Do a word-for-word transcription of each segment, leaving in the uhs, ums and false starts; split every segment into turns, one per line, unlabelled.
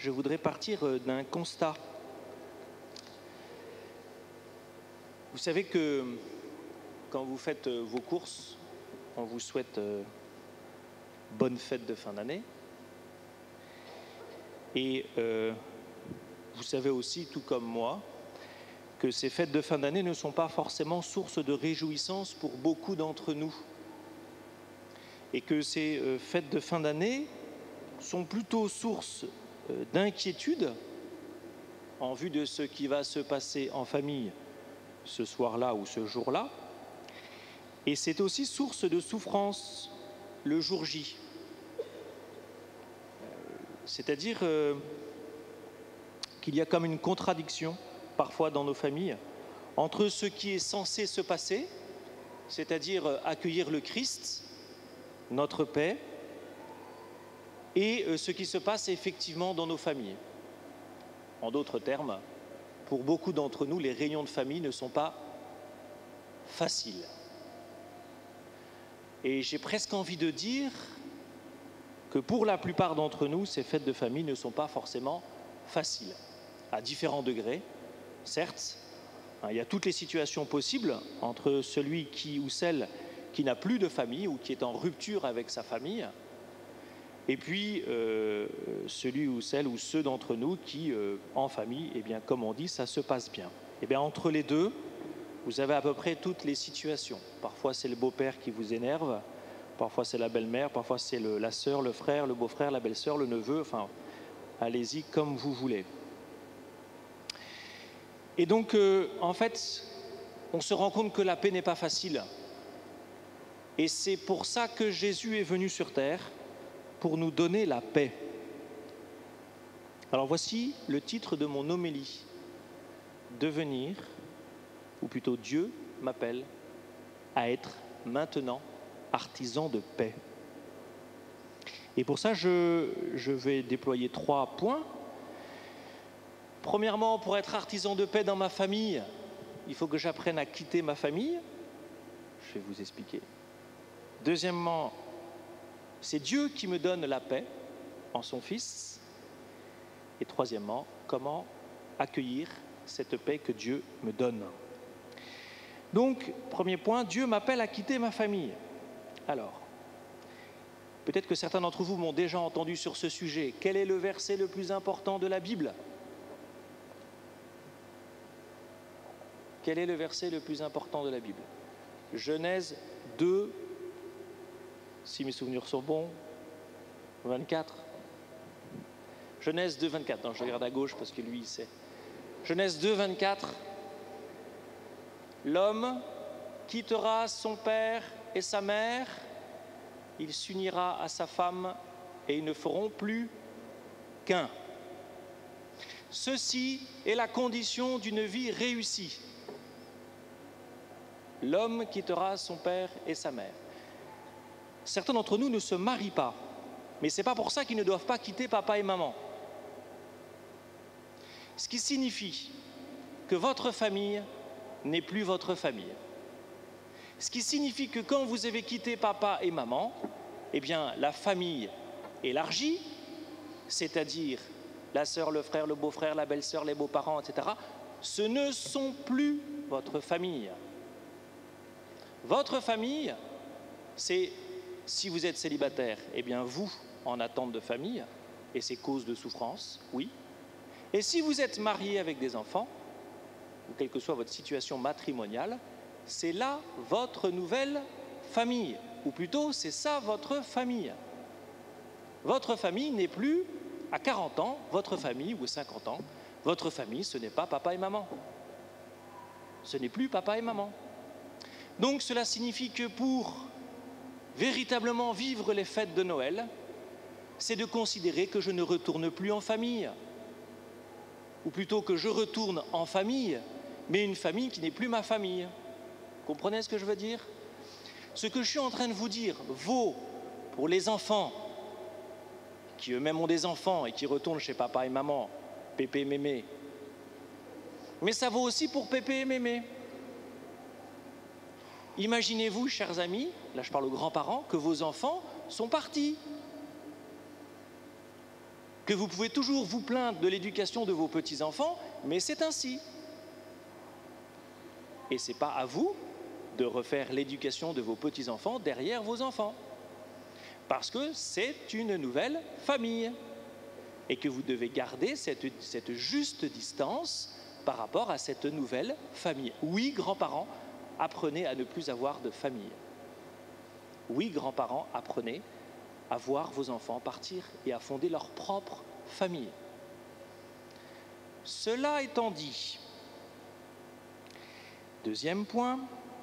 je voudrais partir d'un constat. Vous savez que quand vous faites vos courses, on vous souhaite bonne fête de fin d'année. Et euh, vous savez aussi, tout comme moi, que ces fêtes de fin d'année ne sont pas forcément source de réjouissance pour beaucoup d'entre nous. Et que ces euh, fêtes de fin d'année sont plutôt source euh, d'inquiétude en vue de ce qui va se passer en famille ce soir-là ou ce jour-là. Et c'est aussi source de souffrance le jour J. C'est-à-dire euh, qu'il y a comme une contradiction parfois dans nos familles entre ce qui est censé se passer, c'est-à-dire euh, accueillir le Christ, notre paix, et euh, ce qui se passe effectivement dans nos familles. En d'autres termes, pour beaucoup d'entre nous, les réunions de famille ne sont pas faciles. Et j'ai presque envie de dire que pour la plupart d'entre nous, ces fêtes de famille ne sont pas forcément faciles, à différents degrés. Certes, il y a toutes les situations possibles entre celui qui ou celle qui n'a plus de famille ou qui est en rupture avec sa famille, et puis euh, celui ou celle ou ceux d'entre nous qui, euh, en famille, eh bien, comme on dit, ça se passe bien. Eh bien, entre les deux, vous avez à peu près toutes les situations. Parfois, c'est le beau-père qui vous énerve, parfois c'est la belle-mère, parfois c'est le, la sœur, le frère, le beau-frère, la belle-sœur, le neveu, enfin, allez-y comme vous voulez. Et donc, euh, en fait, on se rend compte que la paix n'est pas facile. Et c'est pour ça que Jésus est venu sur terre, pour nous donner la paix. Alors voici le titre de mon homélie. Devenir, ou plutôt Dieu m'appelle à être maintenant artisan de paix. Et pour ça, je, je vais déployer trois points. Premièrement, pour être artisan de paix dans ma famille, il faut que j'apprenne à quitter ma famille. Je vais vous expliquer. Deuxièmement, c'est Dieu qui me donne la paix en son Fils. Et troisièmement, comment accueillir cette paix que Dieu me donne. Donc, premier point, Dieu m'appelle à quitter ma famille. Alors, peut-être que certains d'entre vous m'ont déjà entendu sur ce sujet. Quel est le verset le plus important de la Bible ? Quel est le verset le plus important de la Bible ? Genèse deux, si mes souvenirs sont bons, vingt-quatre. Genèse deux, vingt-quatre. Non, je regarde à gauche parce que lui, il sait. Genèse deux, vingt-quatre. L'homme quittera son père et sa mère, il s'unira à sa femme et ils ne feront plus qu'un. Ceci est la condition d'une vie réussie. L'homme quittera son père et sa mère. Certains d'entre nous ne se marient pas, mais ce n'est pas pour ça qu'ils ne doivent pas quitter papa et maman. Ce qui signifie que votre famille n'est plus votre famille. Ce qui signifie que quand vous avez quitté papa et maman, eh bien la famille élargie, c'est-à-dire la sœur, le frère, le beau-frère, la belle-sœur, les beaux-parents, et cetera, ce ne sont plus votre famille. Votre famille, c'est, si vous êtes célibataire, eh bien vous, en attente de famille, et c'est cause de souffrance, oui. Et si vous êtes marié avec des enfants, ou quelle que soit votre situation matrimoniale, c'est là votre nouvelle famille, ou plutôt c'est ça votre famille. Votre famille n'est plus, à quarante ans, votre famille, ou cinquante ans, votre famille, ce n'est pas papa et maman. Ce n'est plus papa et maman. Donc cela signifie que pour véritablement vivre les fêtes de Noël, c'est de considérer que je ne retourne plus en famille, ou plutôt que je retourne en famille, mais une famille qui n'est plus ma famille. Vous comprenez ce que je veux dire ? Ce que je suis en train de vous dire vaut pour les enfants, qui eux-mêmes ont des enfants et qui retournent chez papa et maman, pépé et mémé. Mais ça vaut aussi pour pépé et mémé. Imaginez-vous, chers amis, là je parle aux grands-parents, que vos enfants sont partis. que vous pouvez toujours vous plaindre de l'éducation de vos petits-enfants, mais c'est ainsi. Et ce n'est pas à vous de refaire l'éducation de vos petits-enfants derrière vos enfants, parce que c'est une nouvelle famille, et que vous devez garder cette, cette juste distance par rapport à cette nouvelle famille. Oui, grands-parents, apprenez à ne plus avoir de famille. Oui, grands-parents, apprenez à voir vos enfants partir et à fonder leur propre famille. Cela étant dit, deuxième point,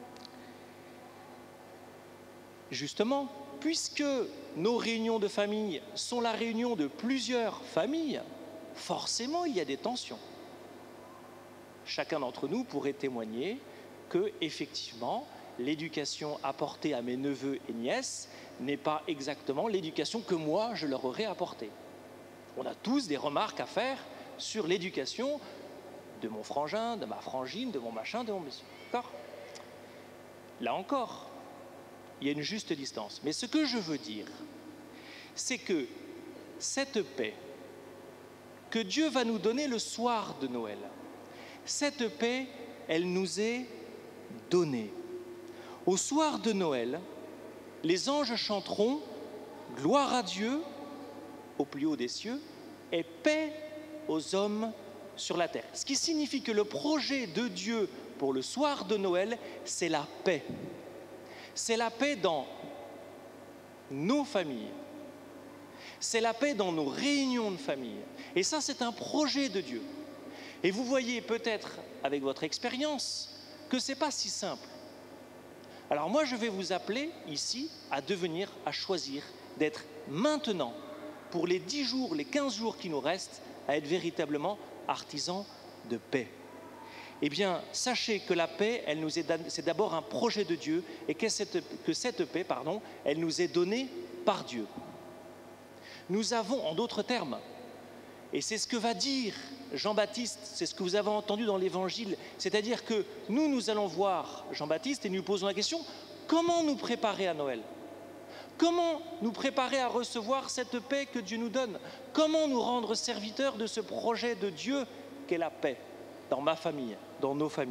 justement, puisque nos réunions de famille sont la réunion de plusieurs familles, forcément il y a des tensions. Chacun d'entre nous pourrait témoigner que, effectivement, l'éducation apportée à mes neveux et nièces n'est pas exactement l'éducation que moi je leur aurais apportée. On a tous des remarques à faire sur l'éducation de mon frangin, de ma frangine, de mon machin, de mon monsieur. D'accord ? Là encore, il y a une juste distance. Mais ce que je veux dire, c'est que cette paix que Dieu va nous donner le soir de Noël, cette paix, elle nous est donnée. Au soir de Noël, les anges chanteront « Gloire à Dieu au plus haut des cieux et paix aux hommes sur la terre ». Ce qui signifie que le projet de Dieu pour le soir de Noël, c'est la paix. C'est la paix dans nos familles. C'est la paix dans nos réunions de famille. Et ça, c'est un projet de Dieu. Et vous voyez peut-être, avec votre expérience, que ce n'est pas si simple. Alors moi, je vais vous appeler ici à devenir, à choisir d'être maintenant, pour les dix jours, les quinze jours qui nous restent, à être véritablement artisans de paix. Eh bien, sachez que la paix, elle nous est, c'est d'abord un projet de Dieu et que cette, que cette paix, pardon, elle nous est donnée par Dieu. Nous avons, en d'autres termes, et c'est ce que va dire Jean-Baptiste, c'est ce que vous avez entendu dans l'Évangile, c'est-à-dire que nous, nous allons voir Jean-Baptiste et nous posons la question, comment nous préparer à Noël ? Comment nous préparer à recevoir cette paix que Dieu nous donne ? Comment nous rendre serviteurs de ce projet de Dieu qu'est la paix dans ma famille, dans nos familles ?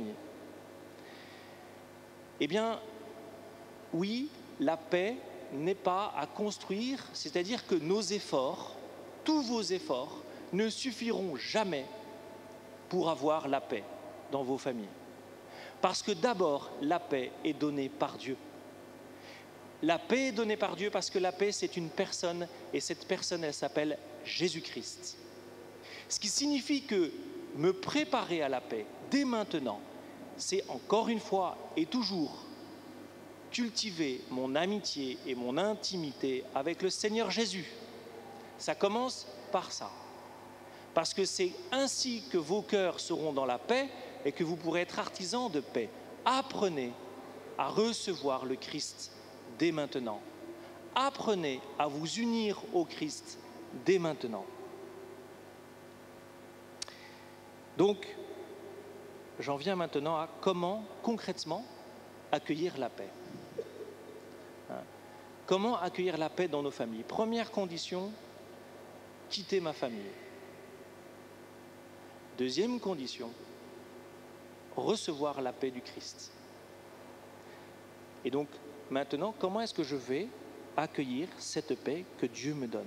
Eh bien, oui, la paix n'est pas à construire, c'est-à-dire que nos efforts, tous vos efforts, ne suffiront jamais pour avoir la paix dans vos familles. Parce que d'abord, la paix est donnée par Dieu. La paix est donnée par Dieu parce que la paix, c'est une personne, et cette personne, elle s'appelle Jésus-Christ. Ce qui signifie que me préparer à la paix dès maintenant, c'est encore une fois et toujours cultiver mon amitié et mon intimité avec le Seigneur Jésus. Ça commence par ça. Parce que c'est ainsi que vos cœurs seront dans la paix et que vous pourrez être artisans de paix. Apprenez à recevoir le Christ dès maintenant. Apprenez à vous unir au Christ dès maintenant. Donc, j'en viens maintenant à comment, concrètement, accueillir la paix. Hein? Comment accueillir la paix dans nos familles ? Première condition, quitter ma famille. Deuxième condition, recevoir la paix du Christ. Et donc, maintenant, comment est-ce que je vais accueillir cette paix que Dieu me donne ?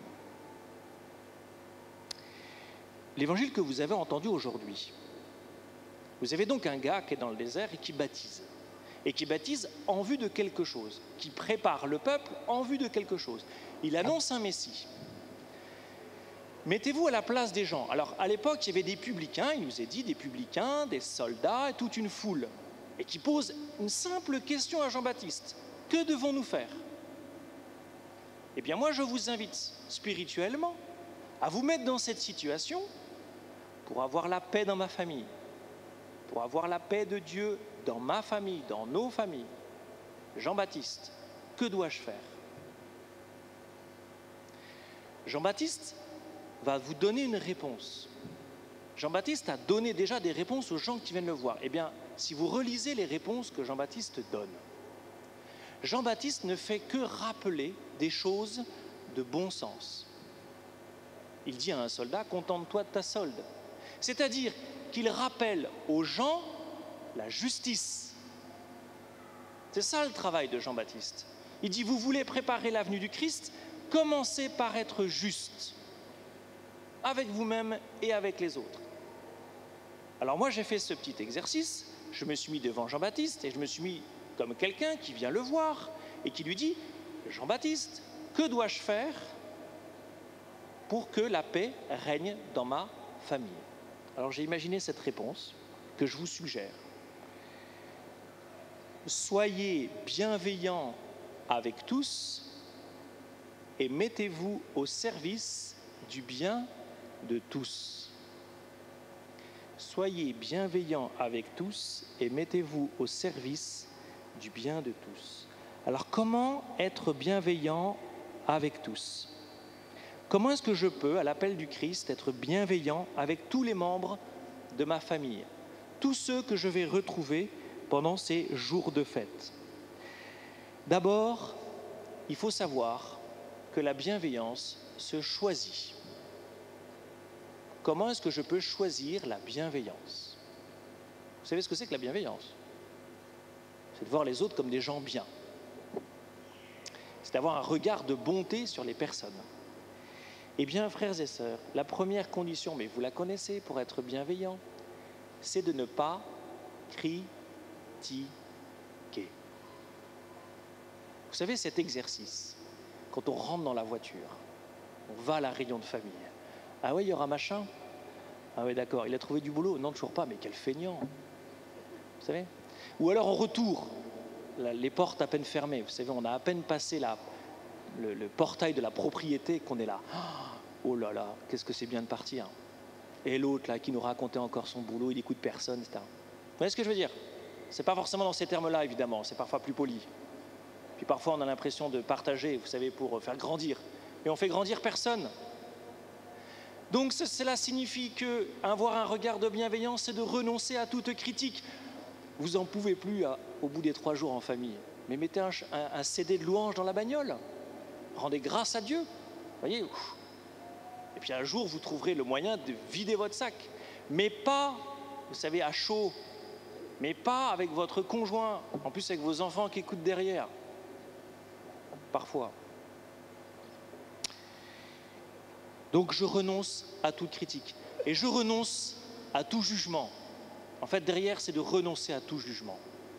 L'évangile que vous avez entendu aujourd'hui, vous avez donc un gars qui est dans le désert et qui baptise. Et qui baptise en vue de quelque chose, qui prépare le peuple en vue de quelque chose. Il annonce un Messie. Mettez-vous à la place des gens. Alors, à l'époque, il y avait des publicains, il nous est dit, des publicains, des soldats, et toute une foule, et qui posent une simple question à Jean-Baptiste. Que devons-nous faire ? Eh bien, moi, je vous invite spirituellement à vous mettre dans cette situation pour avoir la paix dans ma famille, pour avoir la paix de Dieu dans ma famille, dans nos familles. Jean-Baptiste, que dois-je faire ? Jean-Baptiste va vous donner une réponse. Jean-Baptiste a donné déjà des réponses aux gens qui viennent le voir. Eh bien, si vous relisez les réponses que Jean-Baptiste donne, Jean-Baptiste ne fait que rappeler des choses de bon sens. Il dit à un soldat, contente-toi de ta solde. C'est-à-dire qu'il rappelle aux gens la justice. C'est ça le travail de Jean-Baptiste. Il dit, vous voulez préparer l'avenue du Christ, commencez par être juste, avec vous-même et avec les autres. Alors moi, j'ai fait ce petit exercice, je me suis mis devant Jean-Baptiste et je me suis mis comme quelqu'un qui vient le voir et qui lui dit, Jean-Baptiste, que dois-je faire pour que la paix règne dans ma famille? Alors j'ai imaginé cette réponse que je vous suggère. Soyez bienveillants avec tous et mettez-vous au service du bien de tous. Soyez bienveillants avec tous et mettez-vous au service du bien de tous. Alors comment être bienveillant avec tous? Comment est-ce que je peux, à l'appel du Christ, être bienveillant avec tous les membres de ma famille, tous ceux que je vais retrouver pendant ces jours de fête? D'abord, il faut savoir que la bienveillance se choisit. Comment est-ce que je peux choisir la bienveillance? Vous savez ce que c'est que la bienveillance? C'est de voir les autres comme des gens bien. C'est d'avoir un regard de bonté sur les personnes. Eh bien, frères et sœurs, la première condition, mais vous la connaissez pour être bienveillant, c'est de ne pas critiquer. Vous savez, cet exercice, quand on rentre dans la voiture, on va à la réunion de famille. Ah oui, il y aura machin? Ah oui, d'accord. Il a trouvé du boulot? Non, toujours pas, mais quel feignant. Vous savez? Ou alors en retour, les portes à peine fermées. Vous savez, on a à peine passé la, le, le portail de la propriété qu'on est là. Oh là là, qu'est-ce que c'est bien de partir. Et l'autre, là, qui nous racontait encore son boulot, il écoute personne, et cetera. Vous voyez ce que je veux dire? C'est pas forcément dans ces termes-là, évidemment. C'est parfois plus poli. Puis parfois, on a l'impression de partager, vous savez, pour faire grandir. Mais on fait grandir personne. Donc cela signifie que avoir un regard de bienveillance, c'est de renoncer à toute critique. Vous n'en pouvez plus à, au bout des trois jours en famille. Mais mettez un, un, un C D de louange dans la bagnole. Rendez grâce à Dieu. Vous voyez? Et puis un jour, vous trouverez le moyen de vider votre sac. Mais pas, vous savez, à chaud. Mais pas avec votre conjoint. En plus, avec vos enfants qui écoutent derrière. Parfois. Donc je renonce à toute critique. Et je renonce à tout jugement. En fait, derrière, c'est de renoncer à tout jugement.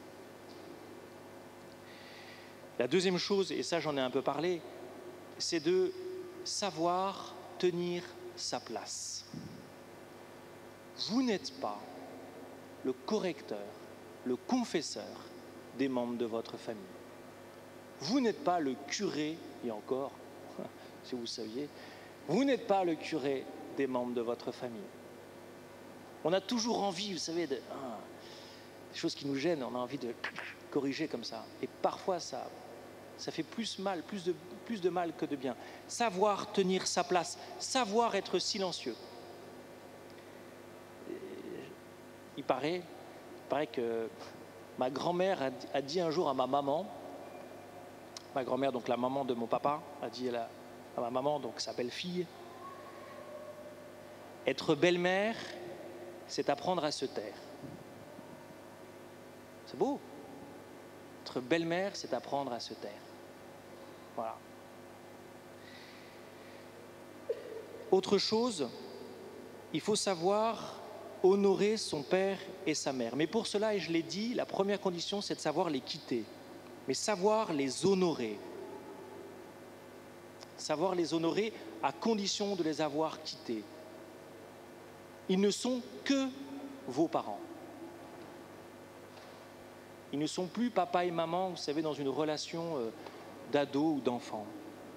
La deuxième chose, et ça j'en ai un peu parlé, c'est de savoir tenir sa place. Vous n'êtes pas le correcteur, le confesseur des membres de votre famille. Vous n'êtes pas le curé, et encore, si vous saviez, vous n'êtes pas le curé des membres de votre famille. On a toujours envie, vous savez, de, ah, des choses qui nous gênent, on a envie de corriger comme ça. Et parfois, ça, ça fait plus mal, plus de, plus de mal que de bien. Savoir tenir sa place, savoir être silencieux. Il paraît, il paraît que ma grand-mère a, a dit un jour à ma maman, ma grand-mère, donc la maman de mon papa, a dit à, la, à ma maman, donc sa belle-fille, être belle-mère, c'est apprendre à se taire. C'est beau. Être belle-mère, c'est apprendre à se taire. Voilà. Autre chose, il faut savoir honorer son père et sa mère. Mais pour cela, et je l'ai dit, la première condition, c'est de savoir les quitter. Mais savoir les honorer. Savoir les honorer à condition de les avoir quittés. Ils ne sont que vos parents. Ils ne sont plus papa et maman, vous savez, dans une relation euh, d'ado ou d'enfant.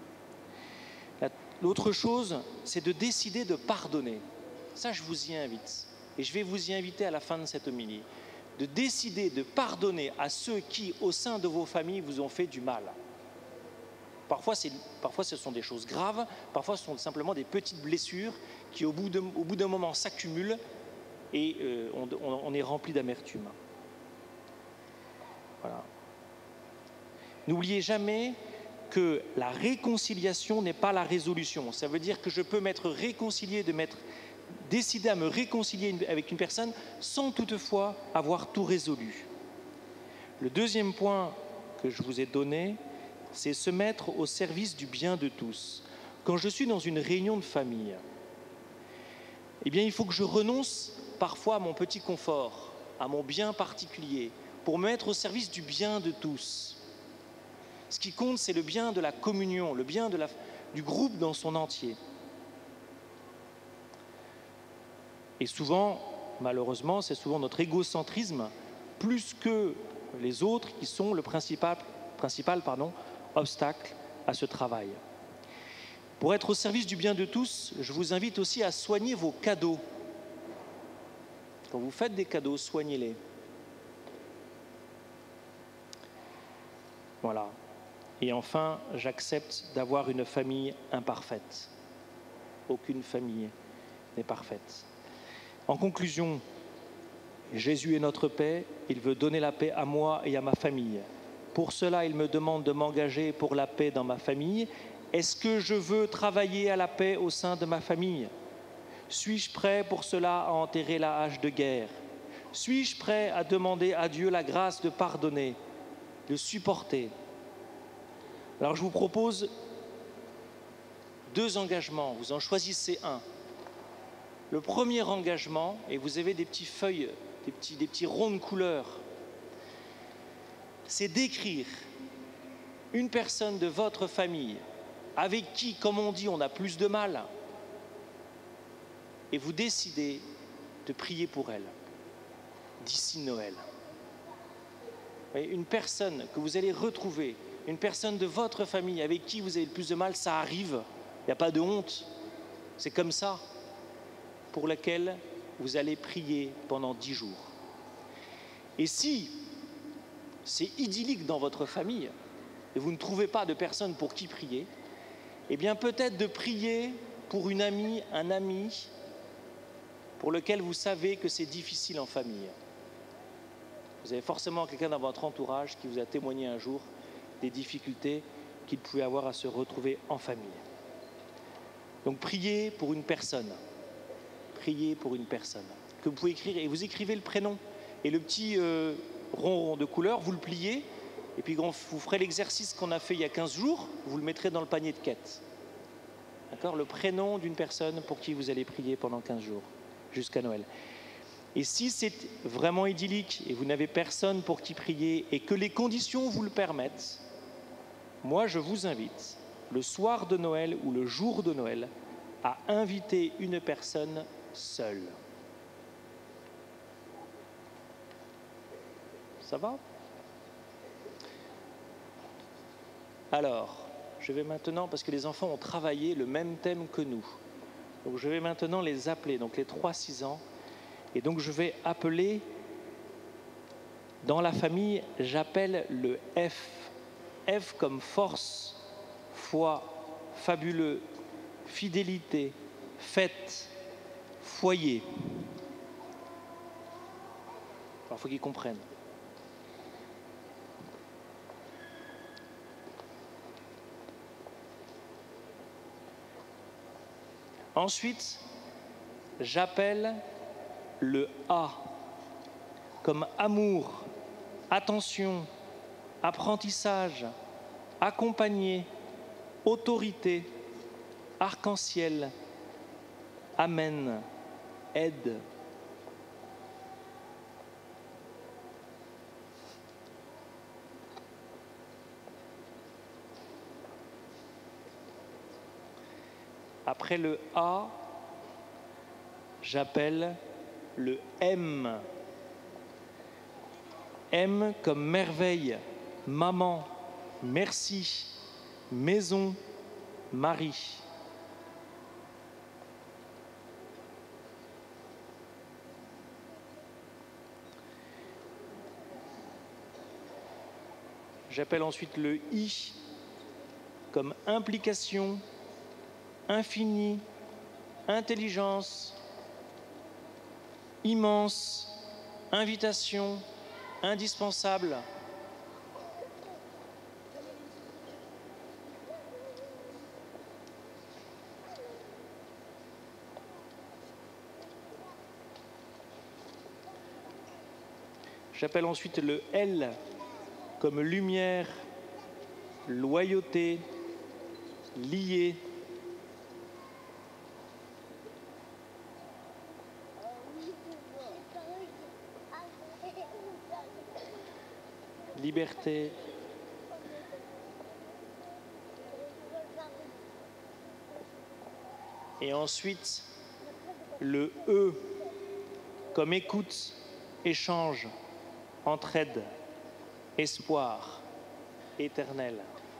L'autre chose, c'est de décider de pardonner. Ça, je vous y invite. Et je vais vous y inviter à la fin de cette homilie. De décider de pardonner à ceux qui, au sein de vos familles, vous ont fait du mal. Parfois, c'est, parfois ce sont des choses graves, parfois ce sont simplement des petites blessures qui, au bout, de, au bout d'un moment, s'accumulent et euh, on, on, on est rempli d'amertume. Voilà. N'oubliez jamais que la réconciliation n'est pas la résolution. Ça veut dire que je peux m'être réconcilié, de m'être décidé à me réconcilier avec une personne sans toutefois avoir tout résolu. Le deuxième point que je vous ai donné, c'est se mettre au service du bien de tous. Quand je suis dans une réunion de famille, eh bien, il faut que je renonce parfois à mon petit confort, à mon bien particulier, pour me mettre au service du bien de tous. Ce qui compte, c'est le bien de la communion, le bien de la, du groupe dans son entier. Et souvent, malheureusement, c'est souvent notre égocentrisme, plus que les autres, qui sont le principal, principal pardon, obstacle à ce travail. Pour être au service du bien de tous, je vous invite aussi à soigner vos cadeaux. Quand vous faites des cadeaux, soignez-les. Voilà. Et enfin, j'accepte d'avoir une famille imparfaite. Aucune famille n'est parfaite. En conclusion, Jésus est notre paix, il veut donner la paix à moi et à ma famille. Pour cela, il me demande de m'engager pour la paix dans ma famille. Est-ce que je veux travailler à la paix au sein de ma famille? Suis-je prêt pour cela à enterrer la hache de guerre? Suis-je prêt à demander à Dieu la grâce de pardonner, de supporter? Alors je vous propose deux engagements, vous en choisissez un. Le premier engagement, et vous avez des petites feuilles, des petits, des petits ronds de couleur, c'est d'écrire une personne de votre famille avec qui, comme on dit, on a plus de mal, et vous décidez de prier pour elle d'ici Noël. Une personne que vous allez retrouver, une personne de votre famille avec qui vous avez le plus de mal, ça arrive, il n'y a pas de honte, c'est comme ça, pour laquelle vous allez prier pendant dix jours. Et si c'est idyllique dans votre famille et vous ne trouvez pas de personne pour qui prier, eh bien peut-être de prier pour une amie, un ami pour lequel vous savez que c'est difficile en famille. Vous avez forcément quelqu'un dans votre entourage qui vous a témoigné un jour des difficultés qu'il pouvait avoir à se retrouver en famille. Donc priez pour une personne. Priez pour une personne que vous pouvez écrire, et vous écrivez le prénom et le petit euh, rond, rond de couleur, vous le pliez, et puis quand vous ferez l'exercice qu'on a fait il y a quinze jours, vous le mettrez dans le panier de quête. D'accord ? Le prénom d'une personne pour qui vous allez prier pendant quinze jours, jusqu'à Noël. Et si c'est vraiment idyllique et vous n'avez personne pour qui prier et que les conditions vous le permettent, moi je vous invite, le soir de Noël ou le jour de Noël, à inviter une personne seule. Ça va ? Alors, je vais maintenant, parce que les enfants ont travaillé le même thème que nous, donc je vais maintenant les appeler, donc les trois six ans, et donc je vais appeler, dans la famille, j'appelle le F. F comme force, foi, fabuleux, fidélité, fête, foyer. Alors, il faut qu'ils comprennent. Ensuite, j'appelle le A, comme amour, attention, apprentissage, accompagner, autorité, arc-en-ciel, amen, aide. Après le A, j'appelle le M. M comme merveille, maman, merci, maison, mari. J'appelle ensuite le I comme implication, infini, intelligence, immense, invitation, indispensable. J'appelle ensuite le L comme lumière, loyauté, lié. Liberté. Et ensuite, le E comme écoute, échange, entraide, espoir, éternel.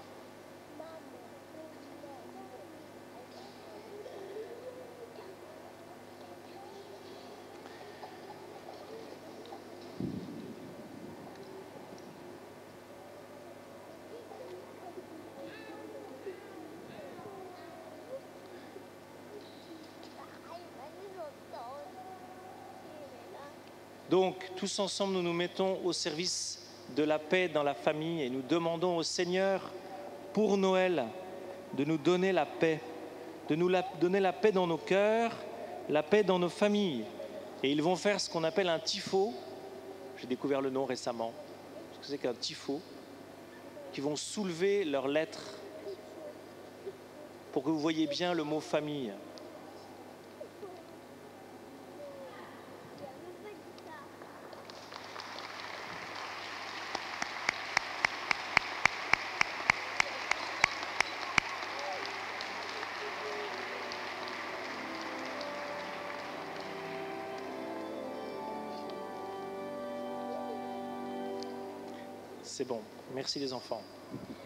Donc, tous ensemble, nous nous mettons au service de la paix dans la famille et nous demandons au Seigneur, pour Noël, de nous donner la paix, de nous la, donner la paix dans nos cœurs, la paix dans nos familles. Et ils vont faire ce qu'on appelle un tifo. J'ai découvert le nom récemment. Ce que c'est qu'un tifo, qui vont soulever leurs lettres pour que vous voyez bien le mot famille. C'est bon. Merci les enfants.